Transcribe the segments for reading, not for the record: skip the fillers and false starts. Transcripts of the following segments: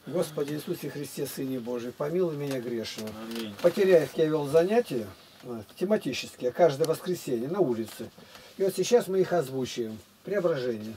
Господи Иисусе Христе, Сыне Божий, помилуй меня грешного. Аминь. По Киряевке я вел занятия тематические, каждое воскресенье на улице. И вот сейчас мы их озвучиваем. Преображение.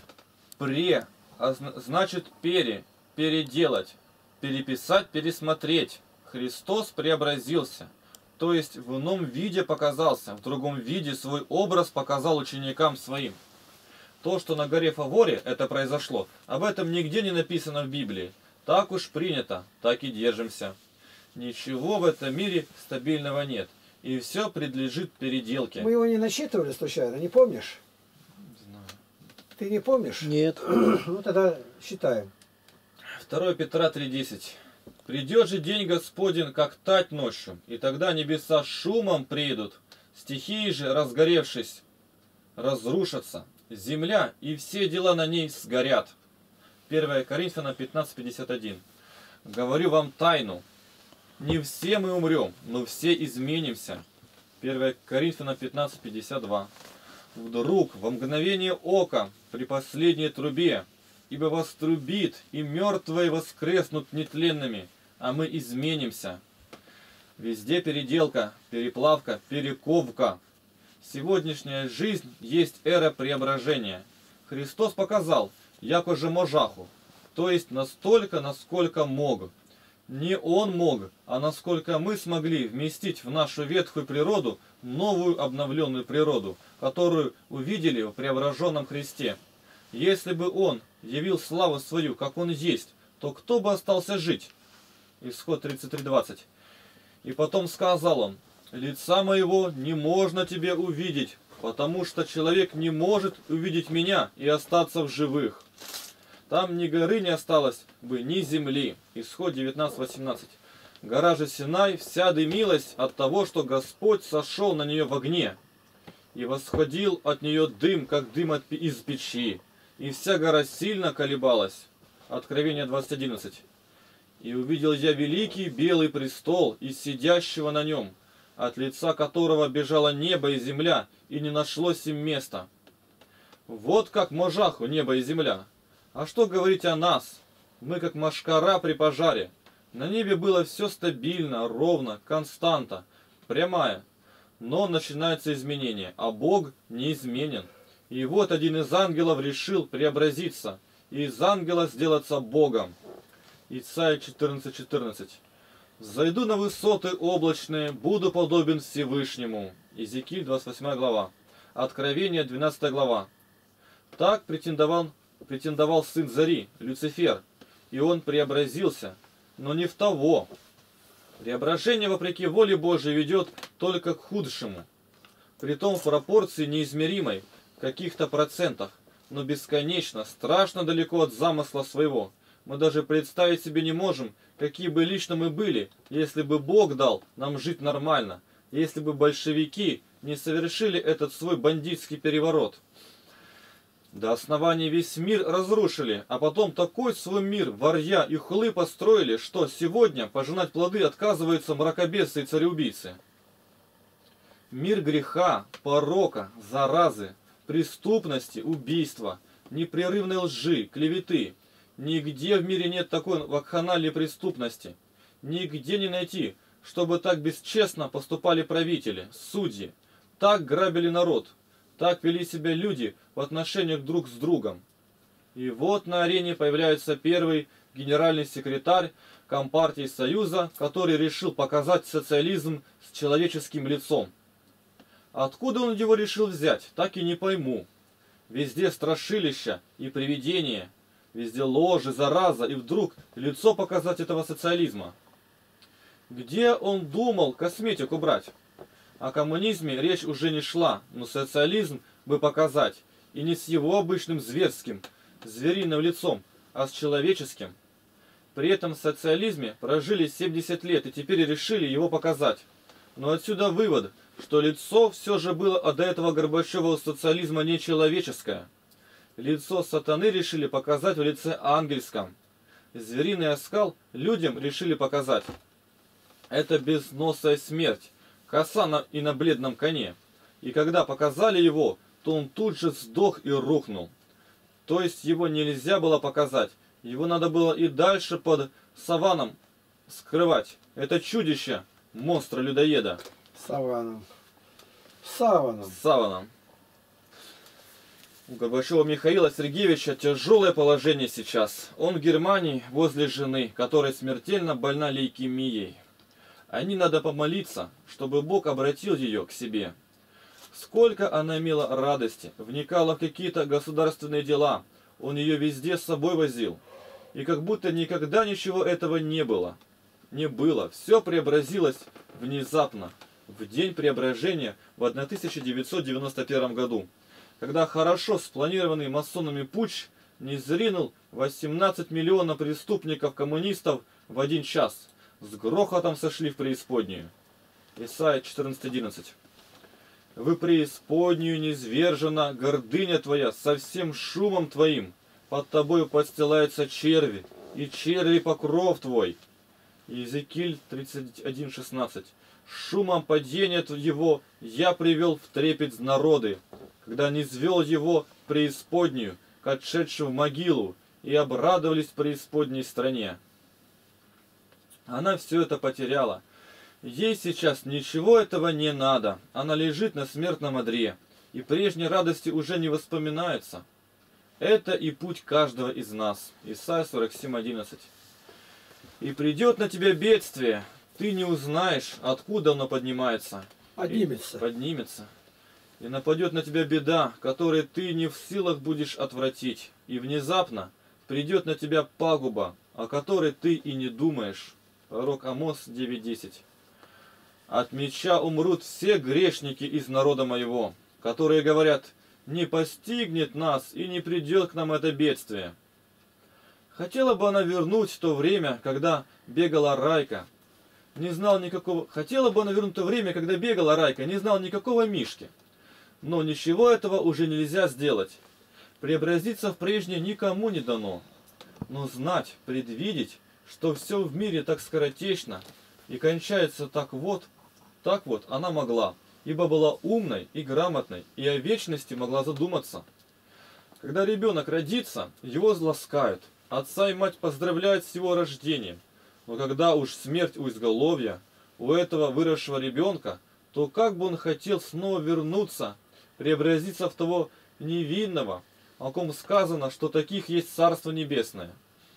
Значит переделать, переписать, пересмотреть. Христос преобразился. То есть в ином виде показался, в другом виде свой образ показал ученикам своим. То, что на горе Фаворе это произошло, об этом нигде не написано в Библии. Так уж принято, так и держимся. Ничего в этом мире стабильного нет. И все предлежит переделке. Мы его не насчитывали случайно, не помнишь? Не знаю. Ты не помнишь? Нет. Ну тогда считаем. 2 Петра 3:10. Придет же день Господень, как тать ночью, и тогда небеса шумом приедут, стихии же, разгоревшись, разрушатся, земля и все дела на ней сгорят. 1 Коринфянам 15:51. Говорю вам тайну. Не все мы умрем, но все изменимся. 1 Коринфянам 15:52. Вдруг, во мгновение ока, при последней трубе, ибо вострубит, и мертвые воскреснут нетленными, а мы изменимся. Везде переделка, переплавка, перековка. Сегодняшняя жизнь есть эра преображения. Христос показал, яко же можаху, то есть настолько, насколько мог. Не Он мог, а насколько мы смогли вместить в нашу ветхую природу новую обновленную природу, которую увидели в преображенном Христе. Если бы Он явил славу свою, как Он есть, то кто бы остался жить? Исход 33:20. И потом сказал Он: лица моего не можно тебе увидеть, потому что человек не может увидеть меня и остаться в живых. Там ни горы не осталось бы, ни земли. Исход 19:18. Гора же Синай вся дымилась от того, что Господь сошел на нее в огне. И восходил от нее дым, как дым из печи. И вся гора сильно колебалась. Откровение 20:11. И увидел я великий белый престол и сидящего на нем, от лица которого бежало небо и земля, и не нашлось им места. Вот как можаху небо и земля. А что говорить о нас? Мы как мошкара при пожаре. На небе было все стабильно, ровно, константа, прямая. Но начинается изменение, а Бог неизменен. И вот один из ангелов решил преобразиться, и из ангела сделаться Богом. Исайя 14:14. «Зайду на высоты облачные, буду подобен Всевышнему». Иезекииль 28 глава. Откровение 12 глава. Так претендовал сын Зари, Люцифер, и он преобразился, но не в того. Преображение, вопреки воле Божией, ведет только к худшему. Притом в пропорции неизмеримой, в каких-то процентах, но бесконечно, страшно далеко от замысла своего. Мы даже представить себе не можем, какие бы лично мы были, если бы Бог дал нам жить нормально, если бы большевики не совершили этот свой бандитский переворот. До основания весь мир разрушили, а потом такой свой мир варья и хулы построили, что сегодня пожинать плоды отказываются мракобесы и цареубийцы. Мир греха, порока, заразы, преступности, убийства, непрерывной лжи, клеветы. Нигде в мире нет такой вакханалии преступности. Нигде не найти, чтобы так бесчестно поступали правители, судьи, так грабили народ, так вели себя люди в отношениях друг с другом. И вот на арене появляется первый генеральный секретарь Компартии Союза, который решил показать социализм с человеческим лицом. Откуда он его решил взять, так и не пойму. Везде страшилища и привидения, везде ложь и зараза, и вдруг лицо показать этого социализма. Где он думал косметику брать? О коммунизме речь уже не шла, но социализм бы показать, и не с его обычным зверским, звериным лицом, а с человеческим. При этом в социализме прожили 70 лет и теперь решили его показать. Но отсюда вывод, что лицо все же было до этого Горбачевого социализма нечеловеческое. Лицо сатаны решили показать в лице ангельском. Звериный оскал людям решили показать. Это безносая смерть, коса и на бледном коне. И когда показали его, то он тут же сдох и рухнул. То есть его нельзя было показать, Его надо было и дальше под саваном скрывать. Это чудище, монстра-людоеда. Саваном. Саваном. С саваном. У Горбачева Михаила Сергеевича тяжелое положение сейчас. Он в Германии возле жены, которая смертельно больна лейкемией. Они надо помолиться, чтобы Бог обратил ее к себе. Сколько она имела радости, вникала в какие-то государственные дела. Он ее везде с собой возил. И как будто никогда ничего этого не было. Не было. Все преобразилось внезапно. В день преображения в 1991 году. Когда хорошо спланированный масонами путч не зринул 18 миллионов преступников-коммунистов в 1 час. С грохотом сошли в преисподнюю. Исайя 14:11. В преисподнюю низвержена гордыня твоя со всем шумом твоим. Под тобою подстилаются черви, и черви покров твой. Иезекииль 31:16. Шумом падения его я привел в трепет народы, когда низвел его в преисподнюю, к отшедшему в могилу, и обрадовались в преисподней стране. Она все это потеряла. Ей сейчас ничего этого не надо. Она лежит на смертном одре, и прежней радости уже не воспоминается. Это и путь каждого из нас. Исайя 47:11. И придет на тебя бедствие, ты не узнаешь, откуда оно поднимается. Поднимется. Поднимется. И нападет на тебя беда, которую ты не в силах будешь отвратить. И внезапно придет на тебя пагуба, о которой ты и не думаешь. Пророк Амос 9:10. От меча умрут все грешники из народа моего, которые говорят: не постигнет нас и не придет к нам это бедствие. Хотела бы она вернуть то время, когда бегала Райка. Не знал никакого... Хотела бы она вернуть то время, когда бегала Райка, не знал никакого Мишки. Но ничего этого уже нельзя сделать. Преобразиться в прежнее никому не дано. Но знать, предвидеть, что все в мире так скоротечно и кончается так вот она могла, ибо была умной и грамотной, и о вечности могла задуматься. Когда ребенок родится, его ласкают, отца и мать поздравляют с его рождением. Но когда уж смерть у изголовья, у этого выросшего ребенка, то как бы он хотел снова вернуться, преобразиться в того невинного, о ком сказано, что таких есть Царство Небесное.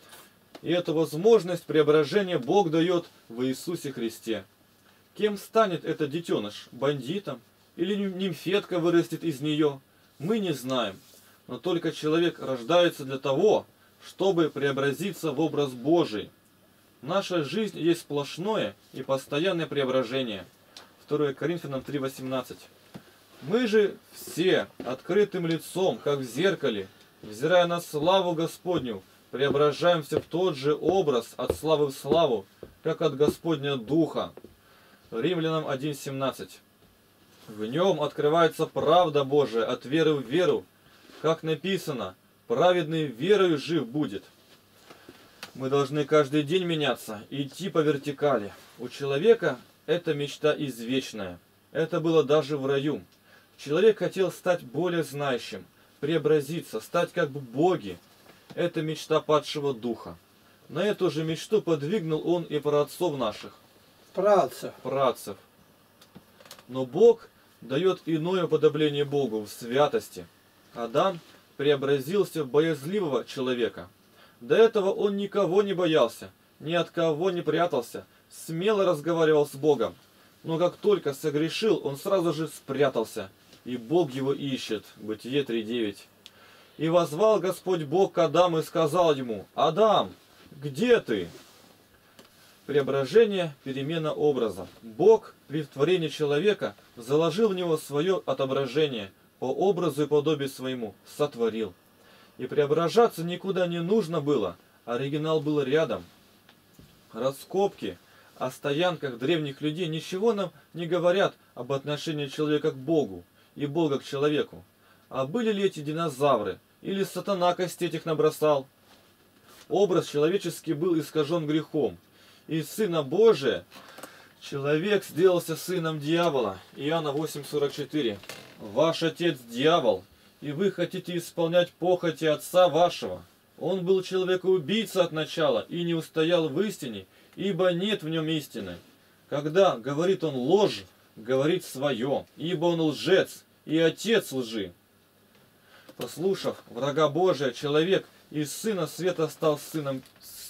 И эту возможность преображения Бог дает в Иисусе Христе. Кем станет этот детеныш? Бандитом? Или нимфетка вырастет из нее? Мы не знаем. Но только человек рождается для того, чтобы преобразиться в образ Божий. Наша жизнь есть сплошное и постоянное преображение. 2 Коринфянам 3:18. Мы же все открытым лицом, как в зеркале, взирая на славу Господню, преображаемся в тот же образ от славы в славу, как от Господня Духа. Римлянам 1:17. В нем открывается правда Божия от веры в веру, как написано: праведный верою жив будет. Мы должны каждый день меняться, идти по вертикали. У человека это мечта извечная. Это было даже в раю. Человек хотел стать более знающим, преобразиться, стать как бы боги. Это мечта падшего духа. На эту же мечту подвигнул он и праотцов наших. Праотцев. Но Бог дает иное уподобление Богу в святости. Адам преобразился в боязливого человека. До этого он никого не боялся, ни от кого не прятался, смело разговаривал с Богом. Но как только согрешил, он сразу же спрятался, и Бог его ищет. Бытие 3:9. И воззвал Господь Бог к Адаму и сказал ему: «Адам, где ты?» Преображение, перемена образа. Бог при творении человека заложил в него свое отображение, по образу и подобию своему сотворил. И преображаться никуда не нужно было, оригинал был рядом. Раскопки о стоянках древних людей ничего нам не говорят об отношении человека к Богу и Бога к человеку. А были ли эти динозавры, или сатана костей этих набросал? Образ человеческий был искажен грехом. Из Сына Божия человек сделался сыном дьявола. Иоанна 8:44. Ваш отец дьявол, и вы хотите исполнять похоти отца вашего. Он был человекоубийца от начала и не устоял в истине, ибо нет в нем истины. Когда говорит он ложь, говорит свое, ибо он лжец и отец лжи. Послушав врага Божия, человек из сына света стал сыном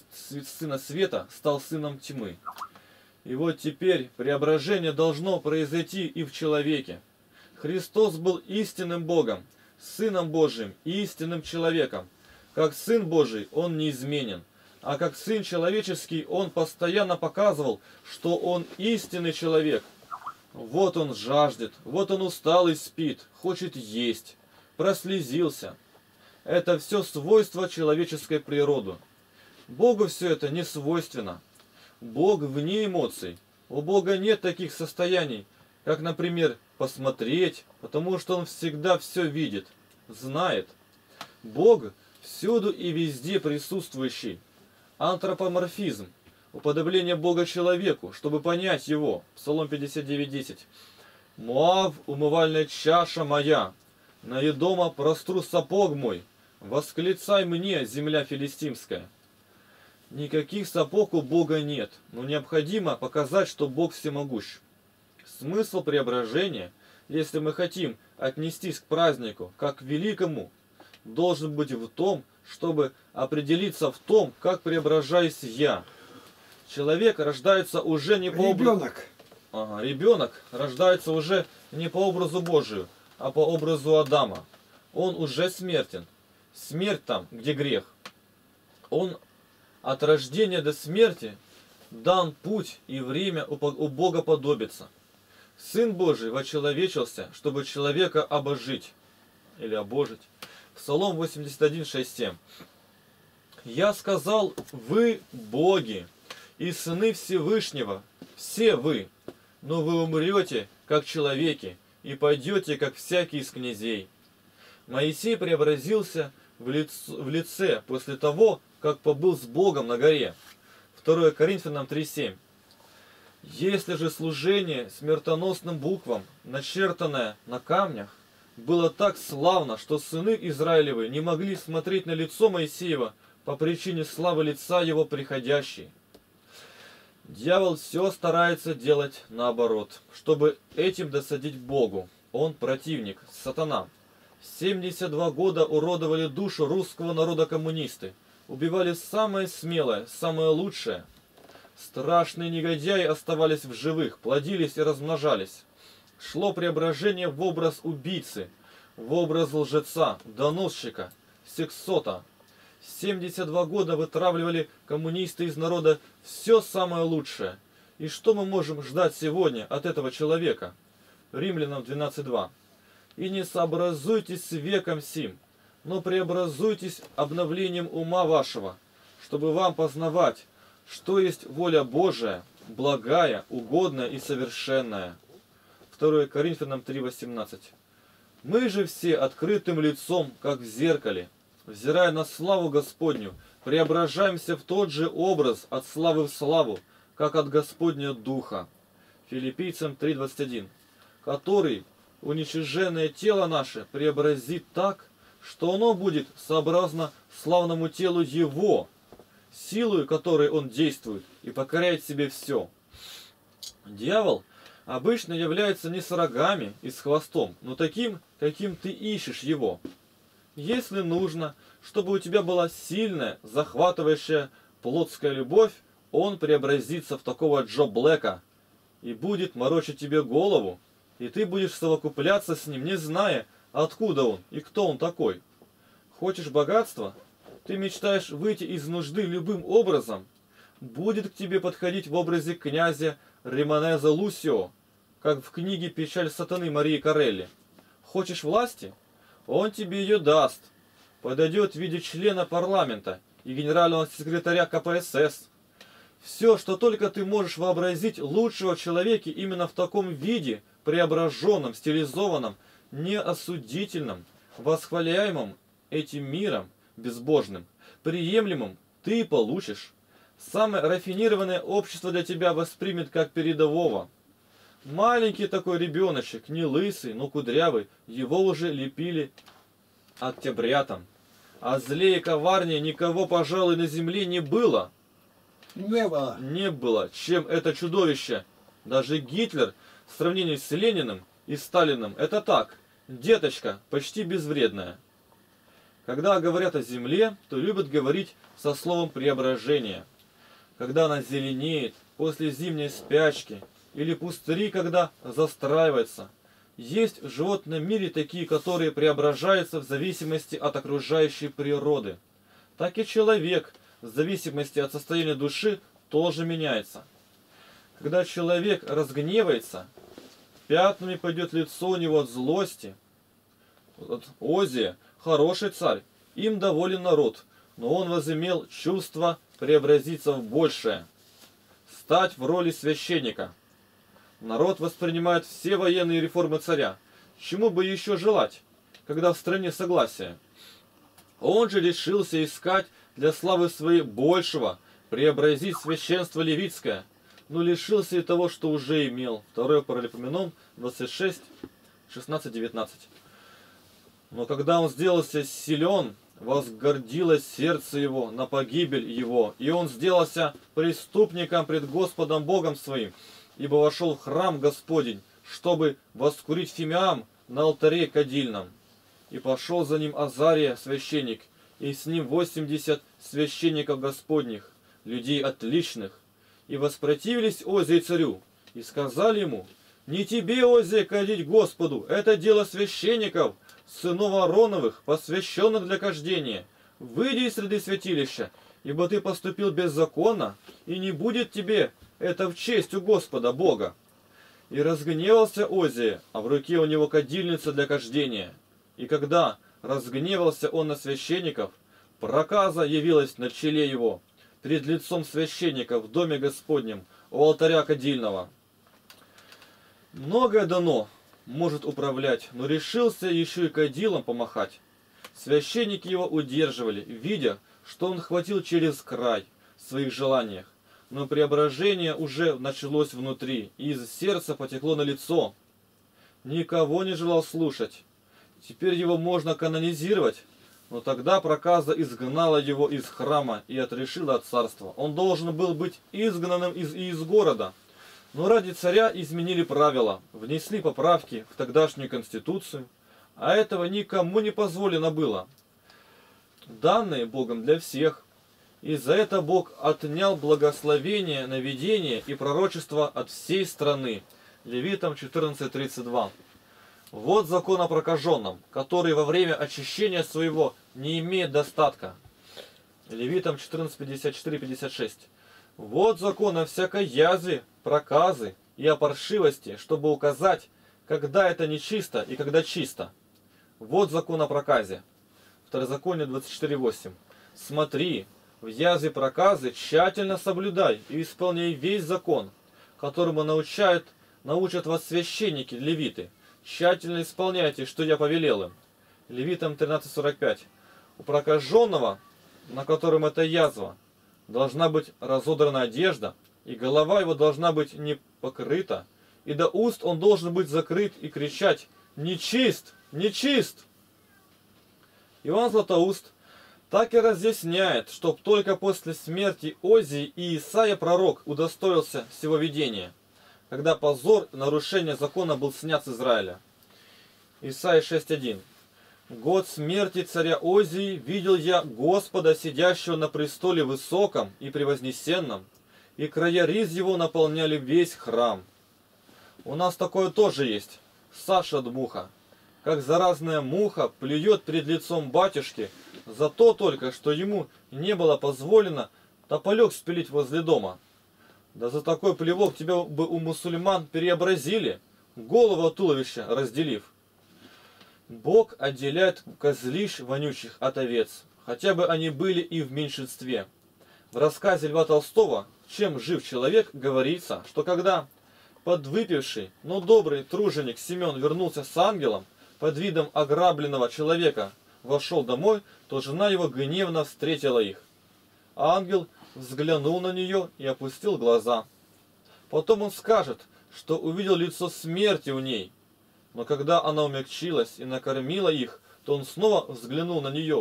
тьмы. И вот теперь преображение должно произойти и в человеке. Христос был истинным Богом, Сыном Божиим и истинным человеком. Как Сын Божий он неизменен, а как Сын человеческий он постоянно показывал, что он истинный человек. Вот он жаждет, вот он устал и спит, хочет есть, прослезился. Это все свойства человеческой природы. Богу все это не свойственно. Бог вне эмоций. У Бога нет таких состояний, как, например, посмотреть, потому что Он всегда все видит, знает. Бог всюду и везде присутствующий. Антропоморфизм. Уподобление Бога человеку, чтобы понять Его. Псалом 59:10. «Моав, умывальная чаша моя, на Едома простру сапог мой, восклицай мне, земля филистимская». Никаких сапог у Бога нет, но необходимо показать, что Бог всемогущ. Смысл преображения, если мы хотим отнестись к празднику как к великому, должен быть в том, чтобы определиться в том, как преображаюсь я. Человек рождается уже не по образу... Ребенок рождается уже не по образу Божию, а по образу Адама. Он уже смертен. Смерть там, где грех. Он от рождения до смерти дан путь и время у Бога подобиться. Сын Божий вочеловечился, чтобы человека обожить или обожить. Псалом 81, 6, 7. «Я сказал, вы боги и сыны Всевышнего, все вы, но вы умрете, как человеки, и пойдете, как всякий из князей». Моисей преобразился в лице после того, как побыл с Богом на горе. 2 Коринфянам 3:7. Если же служение смертоносным буквам, начертанное на камнях, было так славно, что сыны Израилевы не могли смотреть на лицо Моисеева по причине славы лица его приходящей. Дьявол все старается делать наоборот, чтобы этим досадить Богу. Он противник, сатана. 72 года уродовали душу русского народа коммунисты. Убивали самое смелое, самое лучшее. Страшные негодяи оставались в живых, плодились и размножались. Шло преображение в образ убийцы, в образ лжеца, доносчика, сексота. 72 года вытравливали коммунисты из народа все самое лучшее. И что мы можем ждать сегодня от этого человека? Римлянам 12:2. «И не сообразуйтесь с веком сим, но преобразуйтесь обновлением ума вашего, чтобы вам познавать, что есть воля Божия, благая, угодная и совершенная». 2 Коринфянам 3:18. «Мы же все открытым лицом, как в зеркале, взирая на славу Господню, преображаемся в тот же образ от славы в славу, как от Господня Духа». Филиппийцам 3:21. «Который уничиженное тело наше преобразит так, что оно будет сообразно славному телу Его, силою которой Он действует и покоряет себе все». Дьявол обычно является не с рогами и с хвостом, но таким, каким ты ищешь его. Если нужно, чтобы у тебя была сильная, захватывающая плотская любовь, он преобразится в такого Джо Блэка и будет морочить тебе голову, и ты будешь совокупляться с ним, не зная, откуда он и кто он такой. Хочешь богатства? Ты мечтаешь выйти из нужды любым образом? Будет к тебе подходить в образе князя Римонеза Лусио, как в книге «Печаль сатаны» Марии Корелли. Хочешь власти? Он тебе ее даст. Подойдет в виде члена парламента и генерального секретаря КПСС. Все, что только ты можешь вообразить лучшего в человеке именно в таком виде, преображенном, стилизованном, неосудительном, восхваляемом этим миром безбожным, приемлемым, ты получишь. Самое рафинированное общество для тебя воспримет как передового. Маленький такой ребеночек, не лысый, но кудрявый, его уже лепили октябрятом. А злее и коварнее никого, пожалуй, на земле не было. Не было. Не было, чем это чудовище. Даже Гитлер в сравнении с Лениным и Сталиным это так, деточка, почти безвредная. Когда говорят о земле, то любят говорить со словом преображение. Когда она зеленеет после зимней спячки, или пустыри, когда застраивается. Есть в животном мире такие, которые преображаются в зависимости от окружающей природы. Так и человек в зависимости от состояния души тоже меняется. Когда человек разгневается, пятнами пойдет лицо у него от злости. Вот Озия хороший царь, им доволен народ, но он возымел чувство преобразиться в большее, стать в роли священника. Народ воспринимает все военные реформы царя. Чему бы еще желать, когда в стране согласие? Он же решился искать для славы своей большего, преобразить священство левитское, но лишился и того, что уже имел. 2 Паралипоменон 26, 16-19. Но когда он сделался силен, возгордилось сердце его на погибель его, и он сделался преступником пред Господом Богом своим, ибо вошел в храм Господень, чтобы воскурить фимиам на алтаре кадильном. И пошел за ним Азария, священник, и с ним 80 священников Господних, людей отличных, и воспротивились Озии царю, и сказали ему: «Не тебе, Озия, кадить Господу, это дело священников, сынов Аароновых, посвященных для кождения. Выйди из среды святилища, ибо ты поступил беззаконно, и не будет тебе это в честь у Господа Бога». И разгневался Озия, а в руке у него кадильница для кождения. И когда разгневался он на священников, проказа явилась на челе его, пред лицом священника в доме Господнем, у алтаря кадильного. Многое дано может управлять, но решился еще и кадилом помахать. Священники его удерживали, видя, что он хватил через край в своих желаниях. Но преображение уже началось внутри, и из сердца потекло на лицо. Никого не желал слушать. Теперь его можно канонизировать, но тогда проказа изгнала его из храма и отрешила от царства. Он должен был быть изгнанным из города. Но ради царя изменили правила, внесли поправки в тогдашнюю конституцию, а этого никому не позволено было. Данные Богом для всех. И за это Бог отнял благословение на видение и пророчество от всей страны. Левитам 14:32. Вот закон о прокаженном, который во время очищения своего не имеет достатка. Левитам 14:54-56. Вот закон о всякой язве, проказы и о паршивости, чтобы указать, когда это нечисто и когда чисто. Вот закон о проказе. Второзаконие 24:8. Смотри, в язве проказы тщательно соблюдай и исполняй весь закон, которому научат вас священники, левиты. Тщательно исполняйте, что я повелел им. Левитам 13:45. У прокаженного, на котором эта язва, должна быть разодрана одежда, и голова его должна быть не покрыта, и до уст он должен быть закрыт и кричать: «Нечист! Нечист!» Иоанн Златоуст так и разъясняет, чтоб только после смерти Озии и Исаия пророк удостоился всего видения, когда позор нарушения закона был снят с Израиля. Исаия 6:1. «Год смерти царя Озии видел я Господа, сидящего на престоле высоком и превознесенном, и края риз его наполняли весь храм». У нас такое тоже есть. Саша Дмуха, как заразная муха, плюет перед лицом батюшки за то только, что ему не было позволено тополек спилить возле дома. Да за такой плевок тебя бы у мусульман переобразили, голову от туловища разделив. Бог отделяет козлищ вонючих от овец, хотя бы они были и в меньшинстве. В рассказе Льва Толстого «Чем жив человек» говорится, что когда подвыпивший, но добрый труженик Семен вернулся с ангелом, под видом ограбленного человека вошел домой, то жена его гневно встретила их. Ангел взглянул на нее и опустил глаза. Потом он скажет, что увидел лицо смерти у ней. Но когда она умягчилась и накормила их, то он снова взглянул на нее,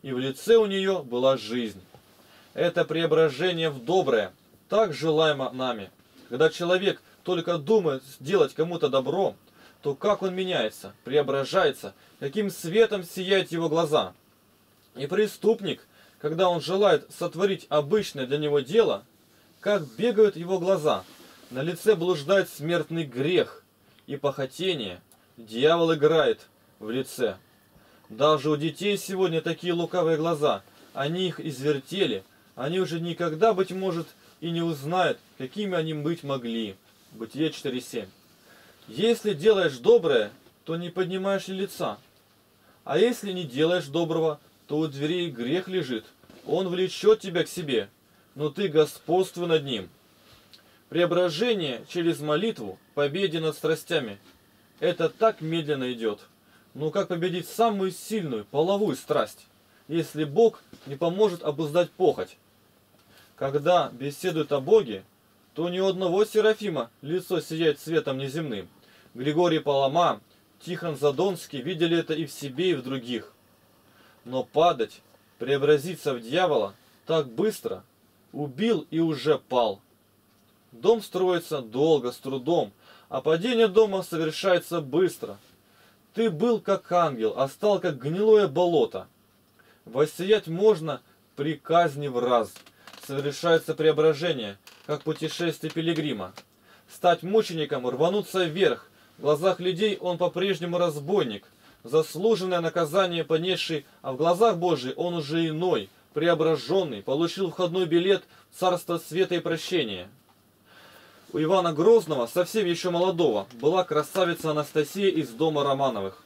и в лице у нее была жизнь. Это преображение в доброе так желаемо нами. Когда человек только думает сделать кому-то добро, то как он меняется, преображается, каким светом сияют его глаза. И преступник, когда он желает сотворить обычное для него дело, как бегают его глаза, на лице блуждает смертный грех и похотение, дьявол играет в лице. Даже у детей сегодня такие лукавые глаза, они их извертели, они уже никогда, быть может, и не узнают, какими они быть могли. Бытие 4.7. Если делаешь доброе, то не поднимаешь ли лица? А если не делаешь доброго, то у дверей грех лежит. Он влечет тебя к себе, но ты господствуй над ним. Преображение через молитву, победе над страстями. Это так медленно идет. Но как победить самую сильную половую страсть, если Бог не поможет обуздать похоть? Когда беседуют о Боге, то ни у одного Серафима лицо сияет светом неземным. Григорий Палама, Тихон Задонский видели это и в себе, и в других. Но падать, преобразиться в дьявола так быстро, убил и уже пал. Дом строится долго, с трудом, а падение дома совершается быстро. Ты был как ангел, а стал как гнилое болото. Воссиять можно при казни в раз. Совершается преображение, как путешествие пилигрима. Стать мучеником, рвануться вверх. В глазах людей он по-прежнему разбойник, заслуженное наказание понесший, а в глазах Божьих он уже иной, преображенный, получил входной билет в царство света и прощения. У Ивана Грозного, совсем еще молодого, была красавица Анастасия из дома Романовых.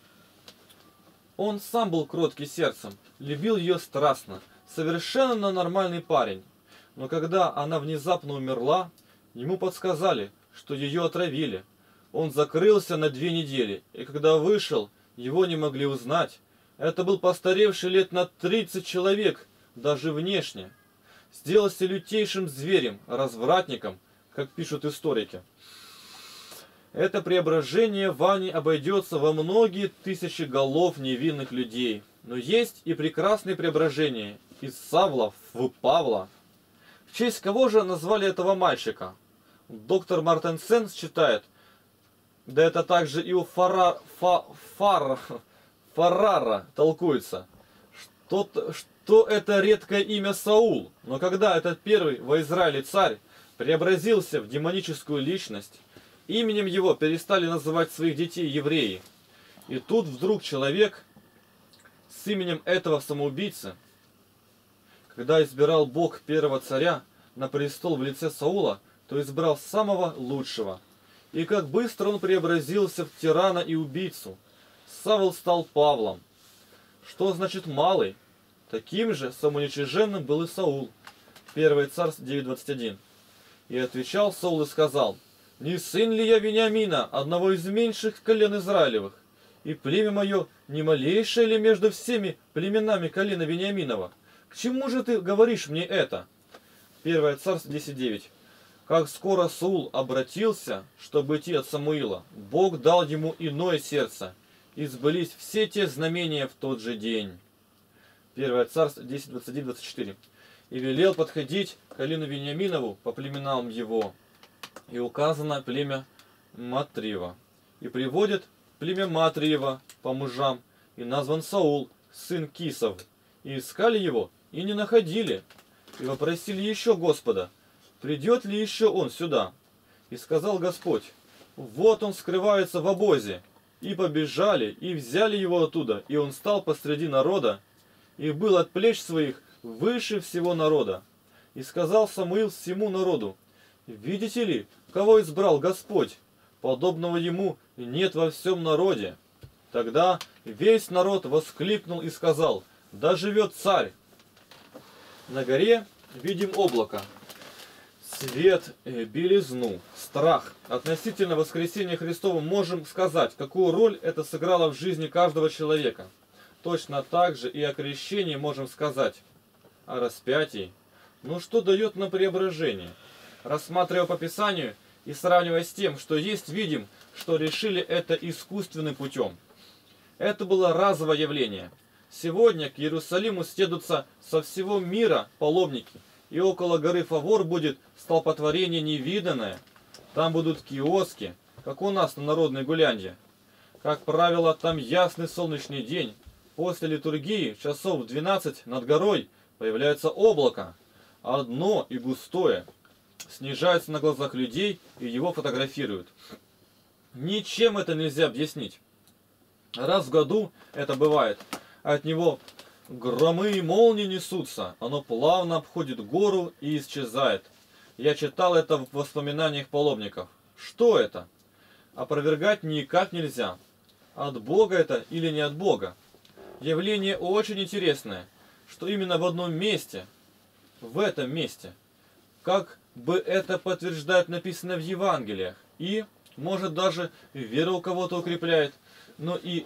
Он сам был кроткий сердцем, любил ее страстно, совершенно нормальный парень. Но когда она внезапно умерла, ему подсказали, что ее отравили. Он закрылся на 2 недели, и когда вышел, его не могли узнать. Это был постаревший лет на 30 человек, даже внешне. Сделался лютейшим зверем, развратником, как пишут историки. Это преображение Вани обойдется во многие тысячи голов невинных людей. Но есть и прекрасные преображения из Савла в Павла. В честь кого же назвали этого мальчика? Доктор Мартенсен считает, да это также и у Фаррара толкуется, что это редкое имя Саул. Но когда этот первый во Израиле царь преобразился в демоническую личность, именем его перестали называть своих детей евреи. И тут вдруг человек с именем этого самоубийцы, когда избирал Бог первого царя на престол в лице Саула, то избрал самого лучшего. И как быстро он преобразился в тирана и убийцу. Савл стал Павлом. Что значит малый? Таким же самоуничиженным был и Саул. 1 Царств 9:21. И отвечал Саул и сказал: «Не сын ли я Вениамина, одного из меньших колен Израилевых? И племя мое не малейшее ли между всеми племенами колена Вениаминова? К чему же ты говоришь мне это?» 1 Царств 10:9. Как скоро Саул обратился, чтобы идти от Самуила, Бог дал ему иное сердце, и сбылись все те знамения в тот же день. 1 Царств 10:21-24. И велел подходить к колену Вениаминову по племенам его. И указано племя Матриева. И приводит племя Матриева по мужам. И назван Саул, сын Кисов. И искали его, и не находили. И вопросили еще Господа, придет ли еще он сюда. И сказал Господь: вот он скрывается в обозе. И побежали, и взяли его оттуда. И он стал посреди народа, и был от плеч своих выше всего народа. И сказал Самуил всему народу: видите ли, кого избрал Господь? Подобного ему нет во всем народе. Тогда весь народ воскликнул и сказал: да живет царь! На горе видим облако, свет, белизну, страх. Относительно воскресения Христова можем сказать, какую роль это сыграло в жизни каждого человека. Точно так же и о крещении можем сказать, о распятии. Но что дает нам преображение? Рассматривая по Писанию и сравнивая с тем, что есть, видим, что решили это искусственным путем. Это было разовое явление. Сегодня к Иерусалиму съедутся со всего мира паломники, и около горы Фавор будет столпотворение невиданное. Там будут киоски, как у нас на народной гулянье. Как правило, там ясный солнечный день. После литургии часов в 12 над горой появляется облако, одно и густое. Снижается на глазах людей, и его фотографируют. Ничем это нельзя объяснить. Раз в году это бывает. От него громы и молнии несутся. Оно плавно обходит гору и исчезает. Я читал это в воспоминаниях паломников. Что это? Опровергать никак нельзя. От Бога это или не от Бога? Явление очень интересное, что именно в одном месте, в этом месте, как бы это подтверждает написано в Евангелиях, и, может, даже вера у кого-то укрепляет, но и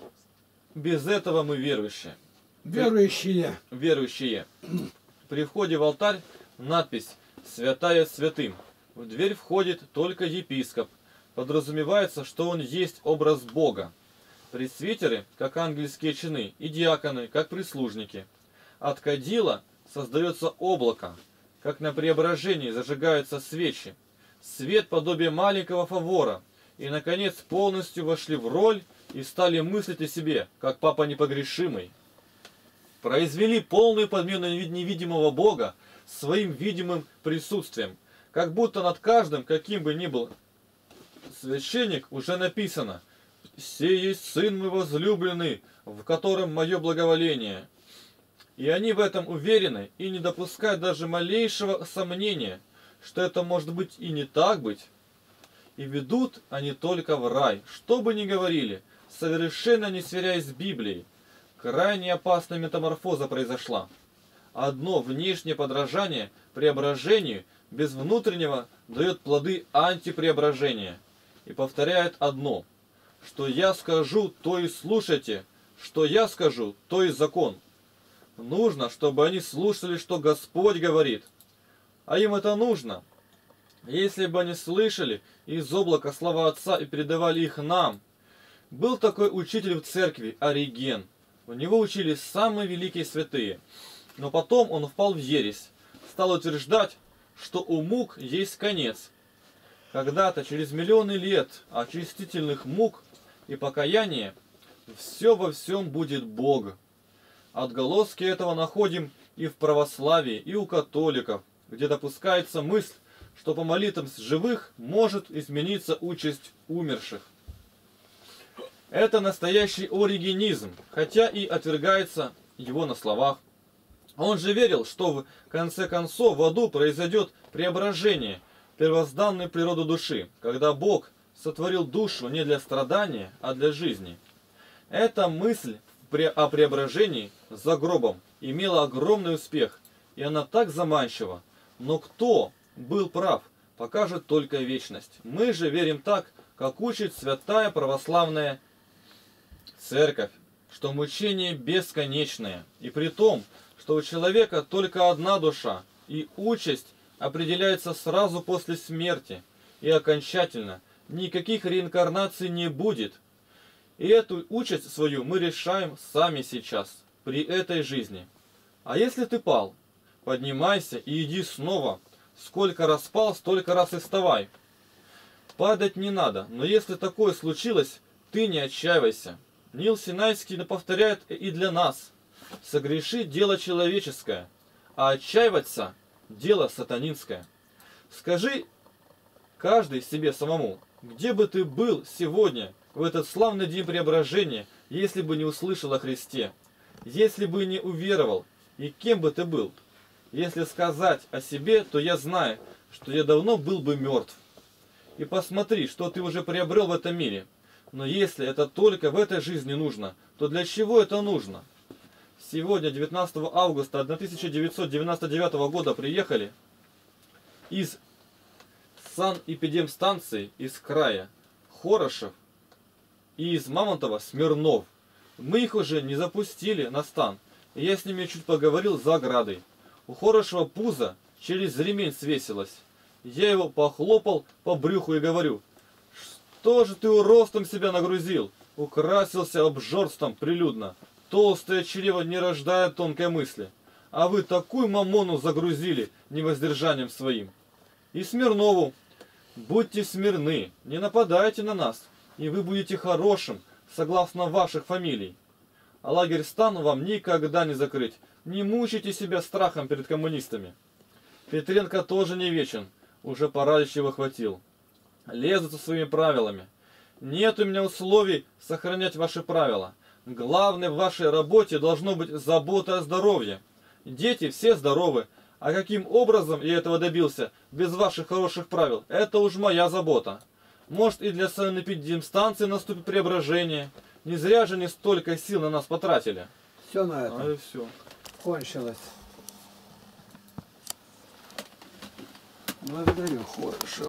без этого мы верующие. Верующие. Верующие. При входе в алтарь надпись «Святая святым». В дверь входит только епископ. Подразумевается, что он есть образ Бога. Пресвитеры, как ангельские чины, и диаконы, как прислужники. От кадила создается облако, как на преображении зажигаются свечи. Свет подобие маленького фавора. И, наконец, полностью вошли в роль и стали мыслить о себе, как Папа Непогрешимый. Произвели полную подмену невидимого Бога своим видимым присутствием. Как будто над каждым, каким бы ни был священник, уже написано: «Сей есть Сын мой возлюбленный, в котором мое благоволение». И они в этом уверены и не допускают даже малейшего сомнения, что это может быть и не так быть. И ведут они только в рай, что бы ни говорили, совершенно не сверяясь с Библией. Крайне опасная метаморфоза произошла. Одно внешнее подражание преображению без внутреннего дает плоды антипреображения. И повторяет одно: что я скажу, то и слушайте, что я скажу, то и закон. Нужно, чтобы они слушали, что Господь говорит. А им это нужно. Если бы они слышали из облака слова Отца и передавали их нам. Был такой учитель в церкви, Ориген. У него учились самые великие святые. Но потом он впал в ересь. Стал утверждать, что у мук есть конец. Когда-то, через миллионы лет очистительных мук и покаяния, все во всем будет Бог. Отголоски этого находим и в православии, и у католиков, где допускается мысль, что по молитвам живых может измениться участь умерших. Это настоящий оригенизм, хотя и отвергается его на словах. Он же верил, что в конце концов в аду произойдет преображение первозданной природы души, когда Бог сотворил душу не для страдания, а для жизни. Эта мысль о преображении за гробом имела огромный успех, и она так заманчива. Но кто был прав, покажет только вечность. Мы же верим так, как учит святая православная церковь, что мучение бесконечное, и при том, что у человека только одна душа, и участь определяется сразу после смерти, и окончательно никаких реинкарнаций не будет. И эту участь свою мы решаем сами сейчас, при этой жизни. А если ты пал, поднимайся и иди снова. Сколько раз пал, столько раз и вставай. Падать не надо, но если такое случилось, ты не отчаивайся. Нил Синайский повторяет и для нас. Согрешить – дело человеческое, а отчаиваться – дело сатанинское. Скажи каждый себе самому, где бы ты был сегодня, в этот славный день преображения, если бы не услышал о Христе, если бы не уверовал, и кем бы ты был? Если сказать о себе, то я знаю, что я давно был бы мертв. И посмотри, что ты уже приобрел в этом мире. Но если это только в этой жизни нужно, то для чего это нужно? Сегодня, 19 августа 1999 года, приехали из санэпидемстанции из края Хорошев и из Мамонтова Смирнов. Мы их уже не запустили на стан. И я с ними чуть поговорил за оградой. У Хорошева пузо через ремень свесилось. Я его похлопал по брюху и говорю: что же ты ростом себя нагрузил? Украсился обжорством прилюдно. толстое чрево не рождает тонкой мысли. А вы такую мамону загрузили невоздержанием своим. И Смирнову: будьте смирны, не нападайте на нас, и вы будете хорошим, согласно ваших фамилий. А лагерь Стан вам никогда не закрыть. Не мучайте себя страхом перед коммунистами. Петренко тоже не вечен, уже паралич его хватил. Лезут со своими правилами. Нет у меня условий сохранять ваши правила. Главное в вашей работе должно быть забота о здоровье. Дети все здоровы. А каким образом я этого добился без ваших хороших правил, это уж моя забота. Может, и для санэпидемстанции наступит преображение. Не зря же они столько сил на нас потратили. Все на этом. А и все. Кончилось. Благодарю. Хорошо.